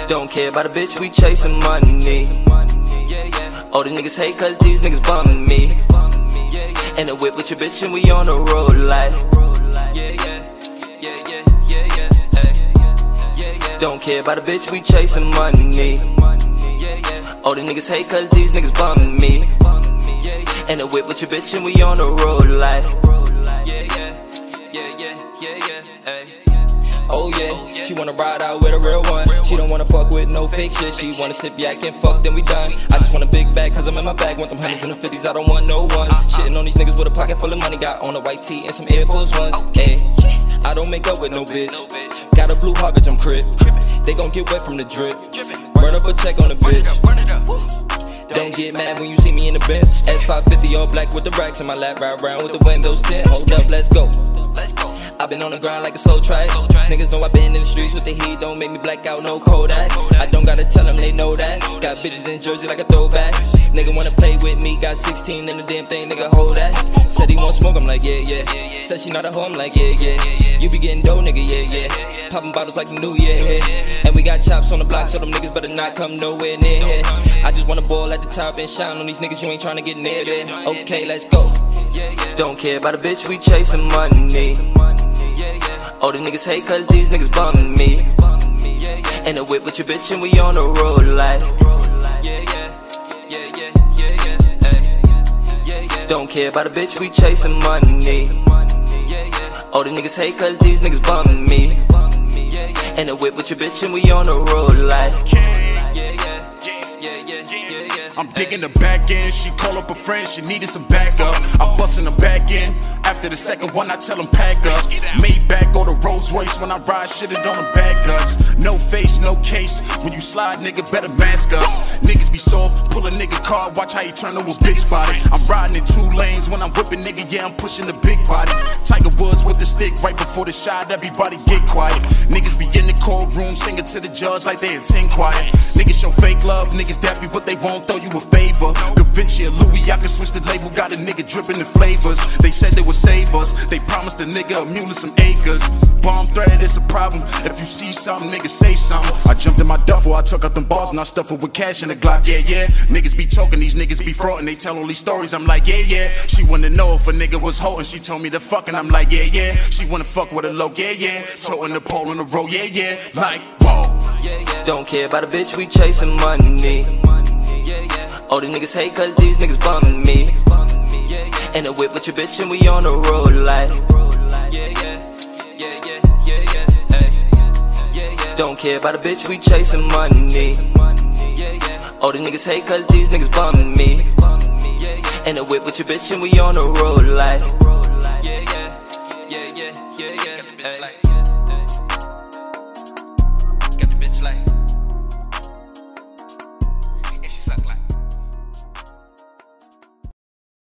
Don't care about a bitch, we chasing money. All the niggas hate cause these niggas bumming me. In the whip with your bitch and we on the road like. Don't care about a bitch, we chasing money. All the niggas hate cause these niggas bumming me. In the whip with your bitch and we on the road like. Oh yeah, she wanna ride out with a real one. She don't wanna fuck with no fake shit. She wanna sit back and fuck, then we done. I just want a big bag cause I'm in my bag. Want them hundreds and the 50s, I don't want no one. Shitting on these niggas with a pocket full of money. Got on a white tee and some Air Force Ones. Ayy, I don't make up with no bitch. Got a blue heart, bitch, I'm crip. They gon' get wet from the drip. Run up a check on the bitch. Don't get mad when you see me in the Benz. S550 all black with the racks in my lap. Ride around with the windows tint. Hold up, let's go. I been on the grind like a slow track. Niggas know I been in the streets with the heat. Don't make me black out, no Kodak. I don't gotta tell them, they know that. Got bitches in Jersey like a throwback. Nigga wanna play with me, got 16 in the damn thing, nigga hold that. Said he want smoke, I'm like yeah. Said she not a hoe, I'm like yeah. You be getting dough, nigga, yeah. Popping bottles like the new year. And we got chops on the block, so them niggas better not come nowhere near here. I just wanna ball at the top and shine on these niggas, you ain't tryna get near there. Okay, let's go. Don't care about a bitch, we chasing money. All the niggas hate cause these niggas bumming me. In the whip with your bitch and we on the road like. Don't care about a bitch, we chasing money. All the niggas hate cause these niggas bumming me. In the whip with your bitch and we on the road like. I'm digging the back end, she call up a friend, she needed some backup. I bust in the back end, after the second one I tell them pack up. Maybach or the Rolls Royce, when I ride shit it on the back guts. No face, no case, when you slide nigga better mask up. Niggas be soft, pull a nigga car, watch how you turn to a big spotty. I'm riding in 2 lanes, when I'm whipping nigga, yeah I'm pushing the big body. Tiger Woods with the stick, right before the shot, everybody get quiet. Niggas be in the courtroom, singing to the judge like they attend quiet. Niggas show fake love, niggas dappy but they won't throw you a favor. Da Vinci or Louis, I can switch the label, got a nigga dripping in flavors. They said they would save us, they promised a nigga a mule and some acres. Bomb threat, it's a problem, if you see something, nigga say something. I jumped in my duffel, I took out them balls and I stuffed it with cash in the Glock, yeah. Niggas be talking, these niggas be frauding, they tell all these stories, I'm like, yeah. She wanna know if a nigga was holding, she told me to fuck and I'm like, yeah. She wanna fuck with a low, yeah. Toting the pole on the road, yeah. Like, whoa. Don't care about a bitch, we chasing money. All the niggas hate cause these niggas bumming me. In the whip with your bitch and we on the road like. Don't care about a bitch, we chasing money. All the niggas hate cause these niggas bumming me. In the whip with your bitch and we on the road like.